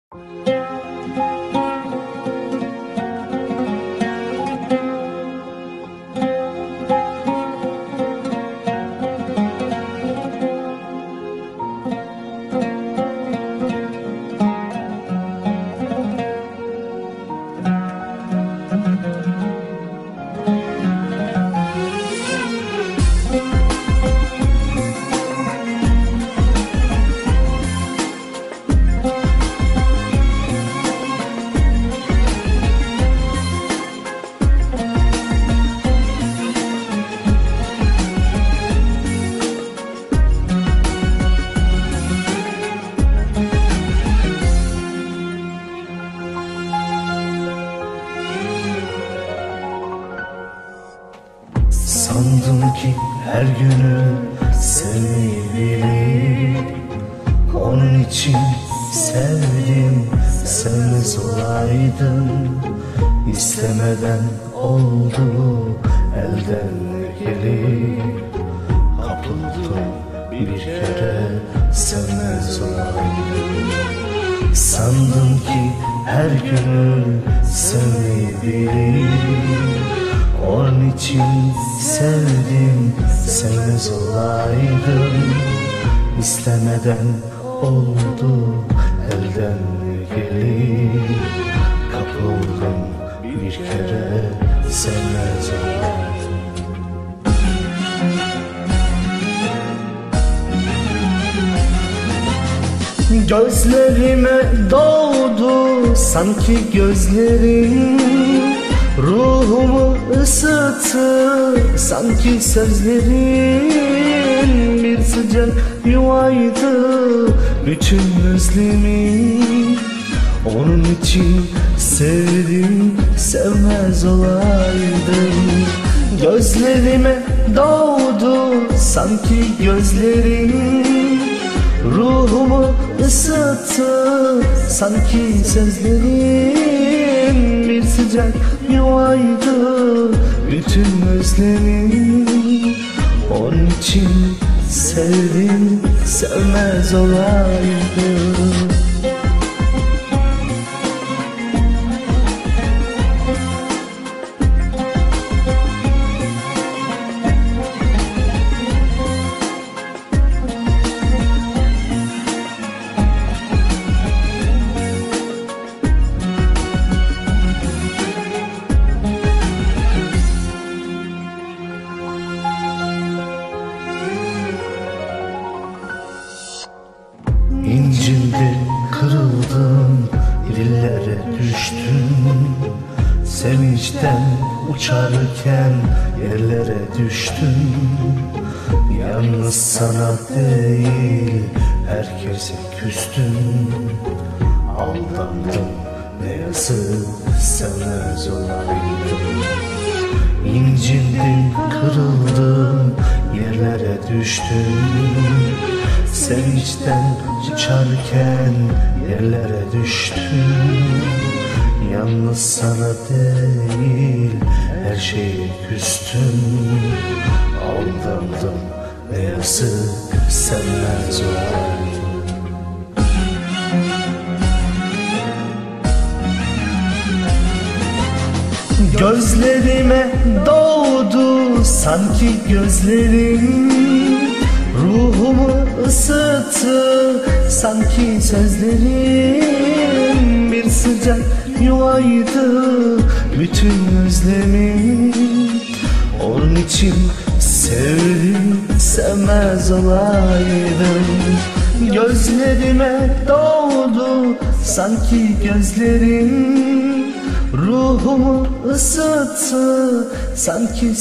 Sandım ki her günü sevmeyi bilir. Onun için sevdim, sevmez olaydım. İstemeden oldu, elden gelir. Kapıldım bir kere, sevmez olaydım. Sandım ki her günü sevmeyi bilir. Onun için sevdim, sevmez olaydım. İstemeden oldu, elden gelir. Kapıldım bir kere, sevmez olaydım. Gözlerime doğdu sanki gözlerin, ruhumu ısıttı sanki sözlerin. Bir sıcak yuvaydı bütün özlemim. Onun için sevdim, sevmez olaydım. Gözlerime doğdu sanki gözlerin, ruhumu ısıttı sanki sözlerin. Bir sıcak yuvaydı bütün özlemim. Onun için sevdim, sevmez olaydım. İncindim, kırıldım, dillere düştüm. Sevinçten uçarken yerlere düştüm. Yalnız sana değil, herkese küstüm. Aldandım, ne yazık, sevmez olaydım. İncindim, kırıldım, yerlere düştüm. Sevinçten uçarken yerlere düştüm. Yalnız sana değil, her şeye küstüm. Aldandım, ne yazık, sevmez olaydım. Gözlerime doğdu sanki gözlerin, ruhumu ısıttı sanki sözlerin. Bir sıcak yuvaydı bütün özlemim. Onun için sevdim, sevmez olaydım. Gözlerime doğdu sanki gözlerin, ruhumu ısıttı sanki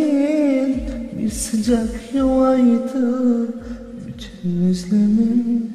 sözlerin. Bir sıcak yuvaydı bütün özlemim.